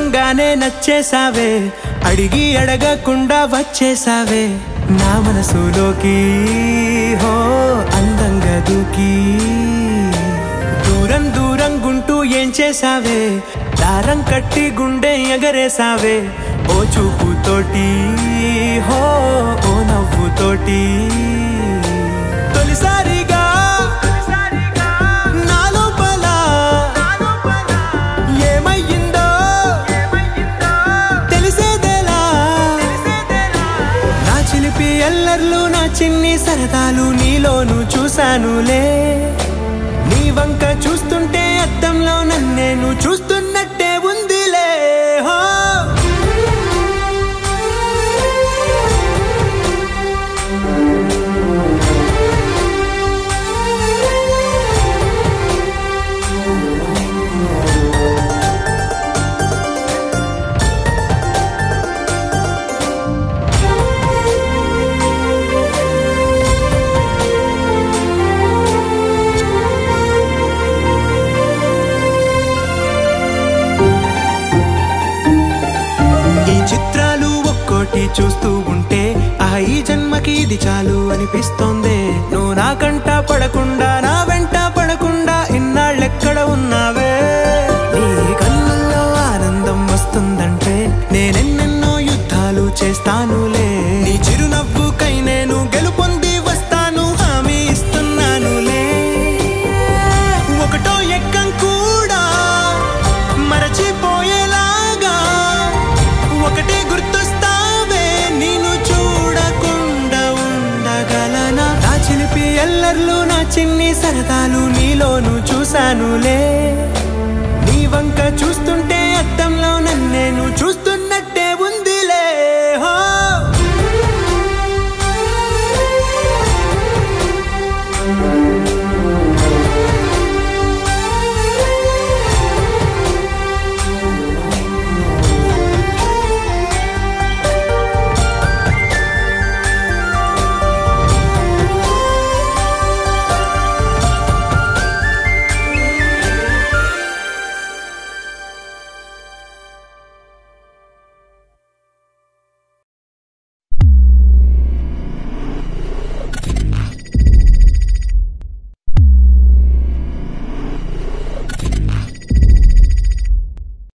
చూడంగానే నచ్చేసావే అడిగి అడగకుండా వచ్చేసావే నా మనసులోకి హో అందంగా దూకి దూరం దూరం గుంటూ ఏం చేసావే దారం కట్టి గుండె ఎగరేసావే ఓ చూపుతోటి హో ఓ నవ్వుతోటి తొలిసారిగా నా లోపల ఏమయ్యిందో తెలిసేదేలా నా చిలిపి ఎల్లర్లు నా చిన్ని సరదాలు నీలోను చూశానులే నీ వంక చూస్తుంటే అద్దంలో నన్నేను చూస్తున్నట్టే ఉందిలే హో చూస్తూ ఉంటే ఈ జన్మకి ఇది చాలు అనిపిస్తోంది నువ్వు నా కంట పడకుండా నా వెంట పడకుండా ఇన్నాళ్ళెక్కడ ఉన్నావే నీ కళ్ళల్లో ఆనందం వస్తుందంటే నేనెన్నెన్నో యుద్ధాలు చేస్తానులే నీ చిరునవ్వుకై నేను గెలుపొంది వస్తాను హామీ ఇస్తున్నానులే ఒకటో ఎక్కం కూడా మరచిపోయేలాగా ఒకటే గుర్తు ఎల్లర్లు నా చిన్ని సరదాలు నీలోను చూశానులే నీ వంక చూస్తుంటే అద్దంలో నన్నేను